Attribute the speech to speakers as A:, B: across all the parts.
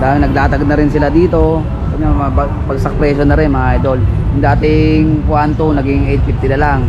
A: Dahil naglatag na rin sila dito. Pagsak presyo na rin mga idol. Yung dating 1.2 naging 850 na lang.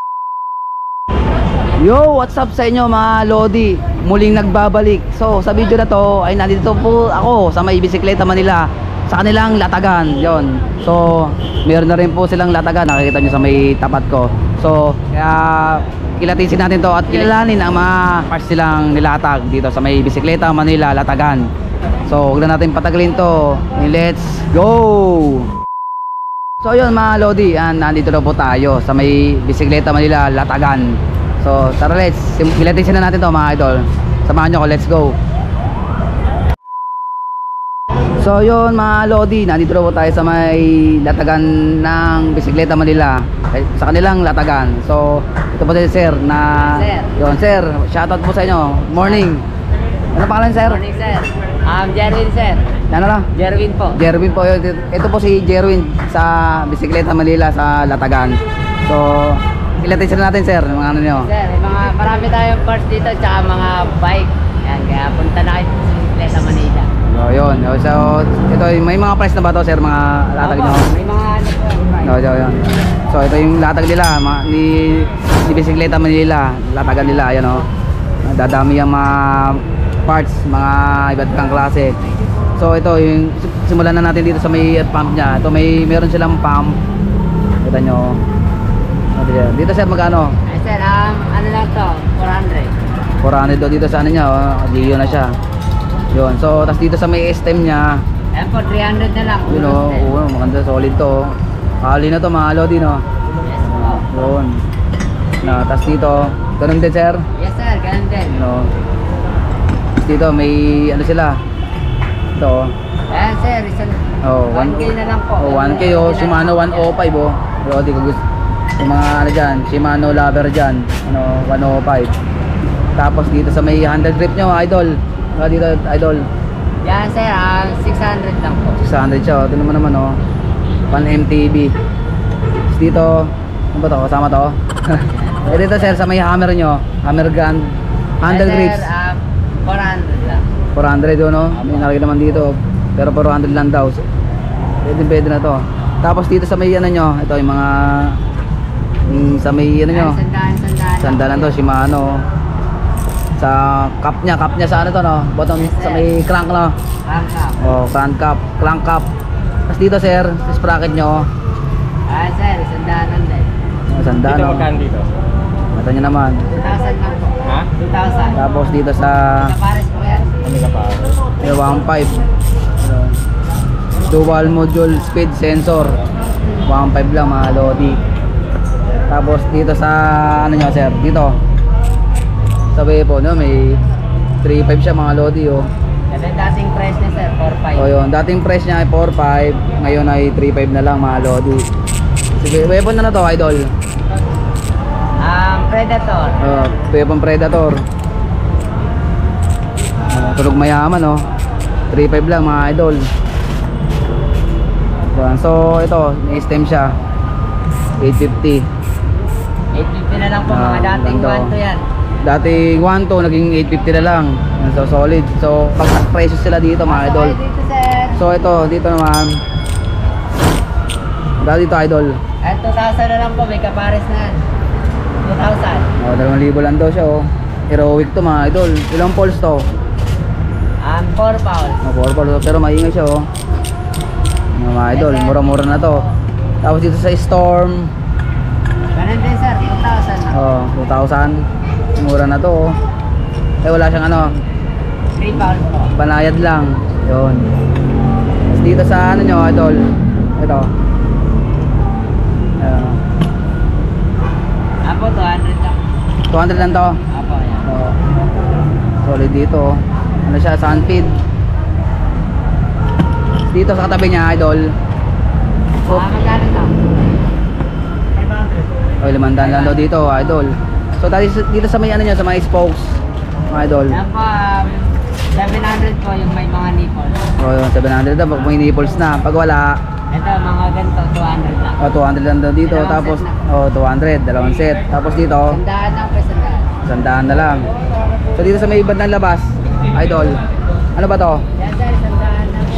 A: Yo, what's up sa inyo mga Lodi? Muling nagbabalik. So sa video na to ay nandito po ako sa may Bisikleta Manila, sa kanilang latagan. Yon. So meron na rin po silang latagan, nakikita nyo sa may tapat ko. So kaya kilatisin natin to at kilalanin ang mga parts silang nilatag dito sa may Bisikleta Manila latagan. So huwag na natin patagalin to. Let's go! So yun mga Lodi, nandito na po tayo sa may Bisikleta Manila latagan. So tara, let's kilatisin na natin to mga idol. Samahan nyo ko, let's go. So yun mga Lodi, nandito na po tayo sa may latagan ng Bisikleta Manila, sa kanilang latagan. So ito po si sir na
B: sir.
A: Yun sir, shoutout po sa inyo. Morning. Ano pangalan sir?
B: Morning sir. Jerwin sir.
A: Ano na?
B: Jerwin po.
A: Jerwin po. Ito po si Jerwin sa Bisikleta Manila sa latagan. So kilatisin na natin sir, mga ano nyo.
B: Sir, mga marami tayong parts dito tsaka mga bike. Yan, kaya punta na kayo sa Bisikleta Manila.
A: So yun. So ito, may mga price na ba to sir, mga latag nyo?
B: May mga ano po.
A: Yun. So ito yung latag nila ni Bisikleta Manila, latagan nila, ayan o. Dadami yung mga parts, mga iba't ibang klase. So ito yung simulan na natin dito sa may pump nya. Ito meron silang pump. Kita nyo. Dito sir magkano?
B: Ay sir, ano lang to? 400.
A: 400 daw dito sa ano nya, Gio na siya. Yun. So tas dito sa may stem nya,
B: Ayan po, 300 na lang.
A: yun o, maganda, solid to. Kali na to mga Lodi, no?
B: Yes po.
A: Yun. Tas dito, ganun din sir.
B: Yes sir, ganun din.
A: No. Dito may ano sila. Ito.
B: Ayan sir, isang 1K na lang po.
A: 1K Shimano 105 oh. Pero di ko gusto. Yung mga ano dyan, Shimano lover dyan, ano, 105. Tapos dito sa may handle grip nyo, idol. Dito, idol.
B: Yan sir, 600 lang po.
A: 600 siya, ito naman oh. Pan MTB. Tapos dito, ano ba to? Kasama to? Dito sir, sa may hammer nyo, hammer gun, handle grips.
B: Sir, 400 lang.
A: 400 yun, no? May nalagay naman dito, pero 400 lang daw. Pwede na to. Tapos dito sa may ano nyo, ito yung mga sa may ano nyo, sandalan to, Shimano. Sa cup nya sa ano to, no? Bottom,
B: yes,
A: sa may crank, no?
B: Crank cap.
A: Oh, crank cap. Tapos dito sir, sa sprocket nyo,
B: Sir, sandalan din.
A: sandaan,
C: Dito
A: no?
C: magkano dito?
A: Ito nyo naman.
B: 2,000 lang po.
C: Ha?
B: 2,000.
A: Tapos dito sa
B: Kapares po yan.
C: Ano ka pa?
A: 1.5 dual module speed sensor, 1.5 lang mga Lodi. Tapos dito sa ano nyo sir, dito sa weapon, no? May 3.5 siya mga Lodi, oh.
B: Ito yung dating price niya sir, 4,500.
A: So yun, dating price niya ay 4.5, ngayon ay 3.5 na lang mga Lodi. Sige, weapon na to idol.
B: Predator.
A: Weapon Predator. Tulog mayaman, oh. 3.5 lang mga idol. So ito, may stem siya, 850.
B: 850 na lang po mga dating
A: ganda.
B: 1 to yan.
A: Dating 1.2 naging 850 na lang. So solid. So pagsak presyo sila dito mga idol.
B: Okay, dito sir.
A: So ito, dito naman. Dito idol.
B: At 2,000 na lang po, may kapares na yan. 2,000.
A: 2,000 lang daw siya, oh. Heroic to mga idol. Ilang poles to?
B: 4 pounds.
A: 4 poles, pero maingay siya, oh. Mga idol, mura-mura na to. Tapos dito sa Storm,
B: Ganun din sir, 2,000 lang.
A: 2,000. Mura na to, oh. Eh wala siyang ano,
B: 3 pounds po.
A: panayad lang. Yun. Tapos dito sa ano nyo, idol, ito.
B: Apo, 200 lang.
A: 200 lang to.
B: Apo, yan.
A: Solid dito. Ano siya, sunfeed. Dito sa katabi niya, idol.
B: Magkano to? 500.
A: O, 500 lang daw dito, idol. So dito sa may ano niya, sa mga spokes, mga idol.
B: Yan po, 700 po yung may mga nipples.
A: O, 700 daw pag may nipples na. Pag wala,
B: Ito, mga ganito, 200 lang.
A: 200 lang daw dito.
B: Dalawang
A: Tapos,
B: set
A: 200, dalawang set. Tapos dito,
B: Sandaan lang po, sandaan.
A: 100 na lang. So dito sa may bandang labas, idol, ano ba to?
B: Yan sir, sandaan lang.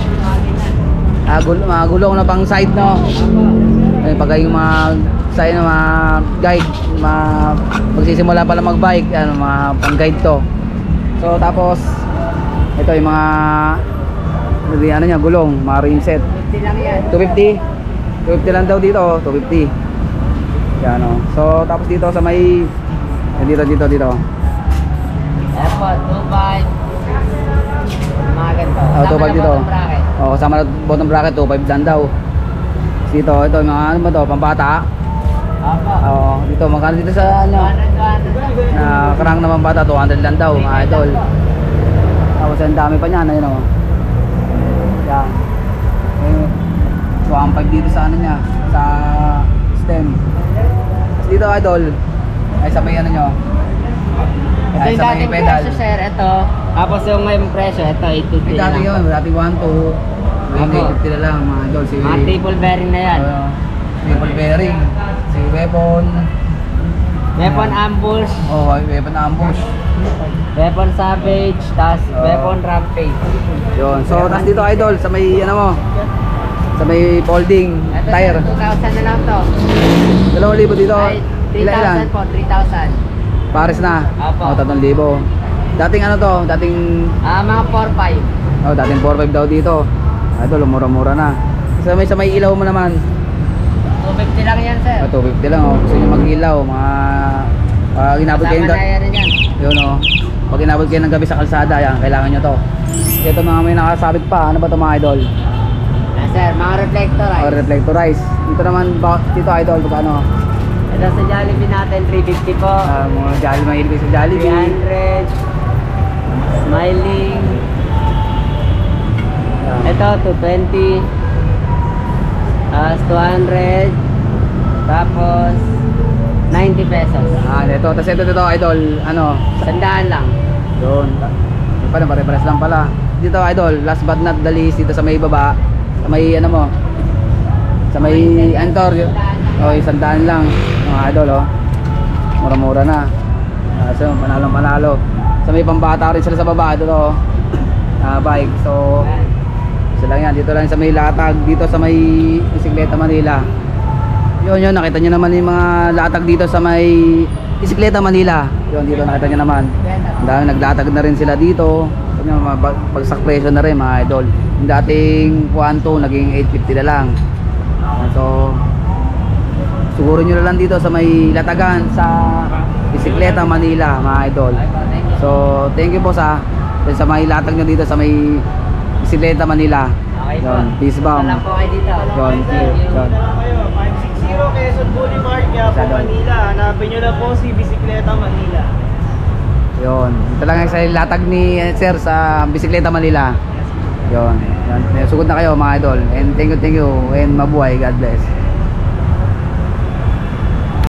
A: Mga gulong na pang side, no? Eh, pag yung mga side na mga guide, magsisimula pala magbike, ano, mga pang guide to. So tapos ito yung mga ano niya, gulong, mga rim set.
B: 50 lang yan.
A: 250. 250 lang daw dito, 250. Yan, no. So tapos dito sa may dito.
B: Airpod, 2.5. Mga ganito.
A: Oh, 2.5 dito.
B: Bottom bracket.
A: Oh, kasama na bottom bracket, 2.5 lang daw. Dito, ito yung mga ano ba to, pambata.
B: Opo.
A: Oo, dito magkano dito sa ano?
B: 200.
A: Na karang naman bata, 200 lang daw, mga idol. Tapos ang dami pa niyan, ayun oh. Yan. Eh, 2.5 dito sa ano niya, sa stem. Tapos dito idol, ay sa may ano nyo.
B: Ito
A: Ay,
B: yung
A: sa may
B: dating
A: pedal.
B: presyo, sir. Ito. Tapos yung ngayong presyo, ito, 850
A: May dati
B: lang.
A: yun, dati 1, 2. Ngayon, 850 na lang mga idol. Si,
B: Mga triple bearing na yan.
A: triple bearing. Si weapon.
B: Weapon ambush,
A: Oh, weapon ambush.
B: weapon savage, tas weapon rampage.
A: Yun. So, tas dito idol, sa may ano mo, sa may folding
B: Ito,
A: tire.
B: sir, 2,000 na lang to.
A: 2,000 dito.
B: Ay,
A: Ilan?
B: 3,000 po, 3,000.
A: Pares na.
B: Apo.
A: Oh, 3,000. Dating ano to, dating
B: Mga 4,500.
A: oh, dating 4,500 daw dito. Idol, mura-mura na. Sa may ilaw mo naman.
B: 250 lang yan, sir.
A: 250 lang oh. Gusto niyo mag-ilaw, mga inabot kayo
B: Kasama na yan yan.
A: yun oh. Pag inabot kayo ng gabi sa kalsada, yan, kailangan nyo to. Ito mga may nakasabit pa, ano ba to mga idol?
B: Sir, mga reflector ay.
A: Or reflectorize. Dito naman, dito idol, ano?
B: Ito sa Jollibee natin, 350 po.
A: Mga Jollibee, mahilig kayo sa Jollibee.
B: 300. Smiling. Ito, 220. 200. Tapos, 90 pesos.
A: Ito. Tapos ito, idol, ano?
B: 100 lang.
A: Yun. Paano, pare-pares lang pala. Dito idol, last but not the least, dito sa may baba, sa may ano mo, sa may antor, oh, 100 lang, mga idol, oh. Mura-mura na. So, panalo. Sa may pambata rin sila sa baba, ito to, bike. So, isa lang yan, dito lang sa may latag, dito sa may Bisikleta Manila. Yun, nakita nyo naman yung mga latag dito sa may Bisikleta Manila. Yun, dito nakita nyo naman. Ang dami naglatag na rin sila dito. Pagsak presyo na rin mga idol. Yung dating 1.2 naging 850 na lang. So siguro nyo na lang dito sa may latagan sa Bisikleta Manila mga idol. So thank you po sa may latag nyo dito sa may Bisikleta Manila.
B: Okay po.
A: Yun, peace bomb.
B: Wala po kayo dito.
A: Yun, yun.
C: 560 Quezon Boulevard, Quiapo, Manila. Hanapin nyo lang po si Bisikleta Manila.
A: Yun. Ito lang sa latag ni Sir sa Bisikleta Manila. Yun. Sugod na kayo mga idol. And thank you and mabuhay. God bless.